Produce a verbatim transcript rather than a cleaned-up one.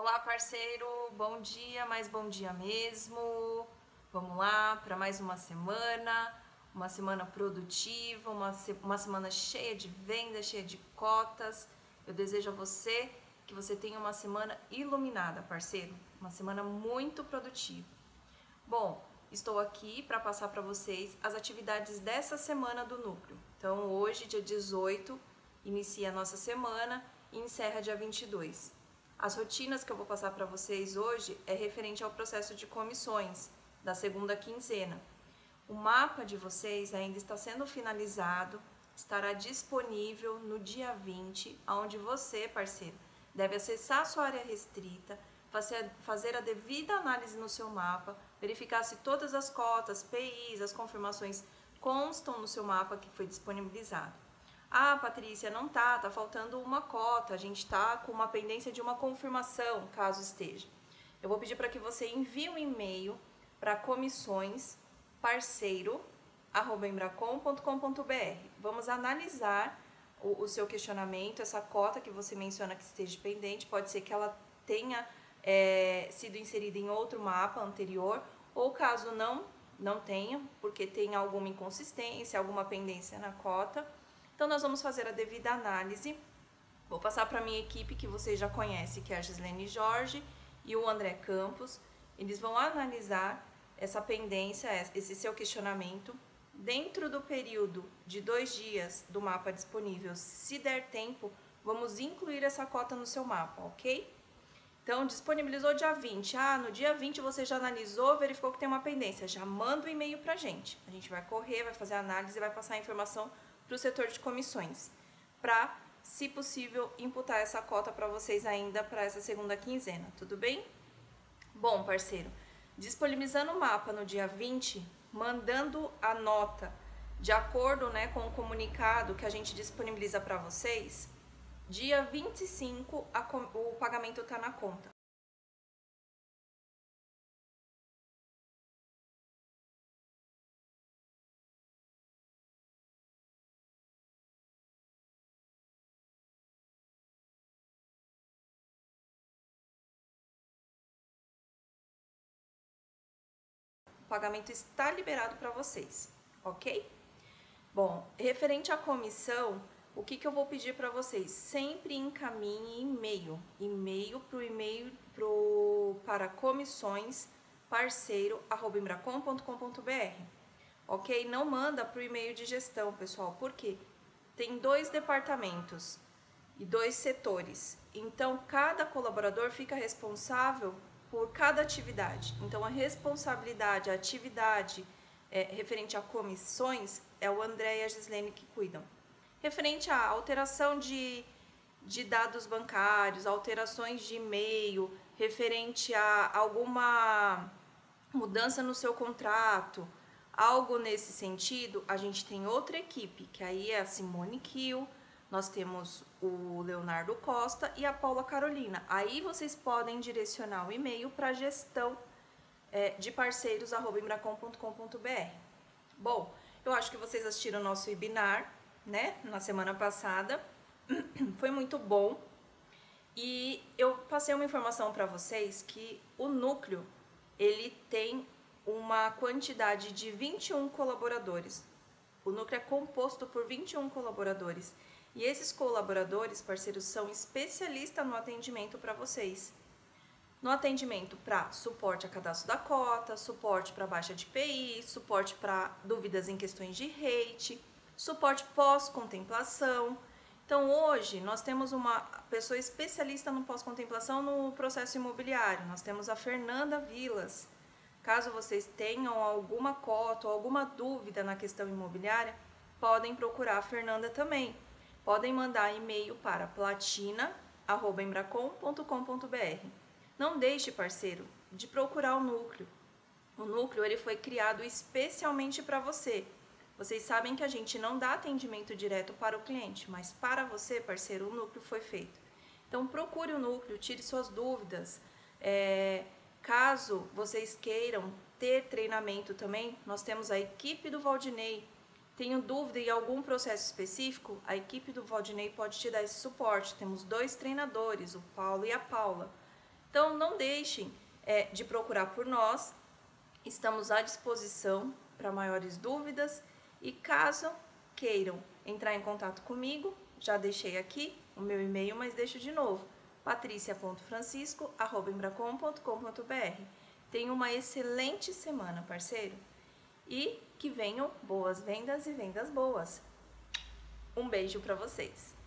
Olá, parceiro, bom dia, mais bom dia mesmo. Vamos lá para mais uma semana, uma semana produtiva, uma, se uma semana cheia de vendas, cheia de cotas. Eu desejo a você que você tenha uma semana iluminada, parceiro, uma semana muito produtiva. Bom, estou aqui para passar para vocês as atividades dessa semana do Núcleo. Então, hoje, dia dezoito, inicia a nossa semana e encerra dia vinte e dois. As rotinas que eu vou passar para vocês hoje é referente ao processo de comissões da segunda quinzena. O mapa de vocês ainda está sendo finalizado, estará disponível no dia vinte, onde você, parceiro, deve acessar a sua área restrita, fazer a devida análise no seu mapa, verificar se todas as cotas, P Is, as confirmações constam no seu mapa que foi disponibilizado. Ah, Patrícia, não tá, tá faltando uma cota, a gente tá com uma pendência de uma confirmação, caso esteja. Eu vou pedir para que você envie um e-mail para comissões parceiro arroba embracom ponto com ponto br. Vamos analisar o, o seu questionamento, essa cota que você menciona que esteja pendente, pode ser que ela tenha é, sido inserida em outro mapa anterior, ou caso não, não tenha, porque tem alguma inconsistência, alguma pendência na cota. Então, nós vamos fazer a devida análise. Vou passar para a minha equipe, que vocês já conhecem, que é a Gislene Jorge e o André Campos. Eles vão analisar essa pendência, esse seu questionamento, dentro do período de dois dias do mapa disponível. Se der tempo, vamos incluir essa cota no seu mapa, ok? Então, disponibilizou dia vinte. Ah, no dia vinte você já analisou, verificou que tem uma pendência. Já manda o um e-mail para a gente. A gente vai correr, vai fazer a análise e vai passar a informação para o setor de comissões, para, se possível, imputar essa cota para vocês ainda para essa segunda quinzena, tudo bem? Bom, parceiro, disponibilizando o mapa no dia vinte, mandando a nota de acordo, né, com o comunicado que a gente disponibiliza para vocês, dia vinte e cinco a, o pagamento está na conta. O pagamento está liberado para vocês, ok? Bom, referente à comissão, o que, que eu vou pedir para vocês? Sempre encaminhe e-mail, e-mail pro e-mail pro, para comissões parceiro arroba embracom ponto com ponto br, ok? Não manda para o e-mail de gestão, pessoal, porque tem dois departamentos e dois setores, então cada colaborador fica responsável por cada atividade. Então, a responsabilidade, a atividade é, referente a comissões é o André e a Gislene que cuidam. Referente à alteração de, de dados bancários, alterações de e-mail, referente a alguma mudança no seu contrato, algo nesse sentido, a gente tem outra equipe, que aí é a Simone Kiel, nós temos o Leonardo Costa e a Paula Carolina. Aí vocês podem direcionar o e-mail para gestão é, de parceiros arroba embracom ponto com ponto br. Bom, eu acho que vocês assistiram o nosso webinar, né, na semana passada. Foi muito bom. E eu passei uma informação para vocês que o núcleo, ele tem uma quantidade de vinte e um colaboradores. O núcleo é composto por vinte e um colaboradores. E esses colaboradores, parceiros, são especialistas no atendimento para vocês. No atendimento para suporte a cadastro da cota, suporte para baixa de P I, suporte para dúvidas em questões de rate, suporte pós-contemplação. Então, hoje, nós temos uma pessoa especialista no pós-contemplação no processo imobiliário. Nós temos a Fernanda Vilas. Caso vocês tenham alguma cota ou alguma dúvida na questão imobiliária, podem procurar a Fernanda também. Podem mandar e-mail para platina arroba embracom ponto com ponto br. Não deixe, parceiro, de procurar o núcleo. O núcleo ele foi criado especialmente para você. Vocês sabem que a gente não dá atendimento direto para o cliente, mas para você, parceiro, o núcleo foi feito. Então, procure o núcleo, tire suas dúvidas. É, caso vocês queiram ter treinamento também, nós temos a equipe do Valdinei. Tenho dúvida em algum processo específico, a equipe do Valdinei pode te dar esse suporte. Temos dois treinadores, o Paulo e a Paula. Então, não deixem é, de procurar por nós, estamos à disposição para maiores dúvidas e caso queiram entrar em contato comigo, já deixei aqui o meu e-mail, mas deixo de novo, patricia ponto francisco arroba embracon ponto com ponto br. Tenha uma excelente semana, parceiro, e que venham boas vendas e vendas boas. Um beijo para vocês!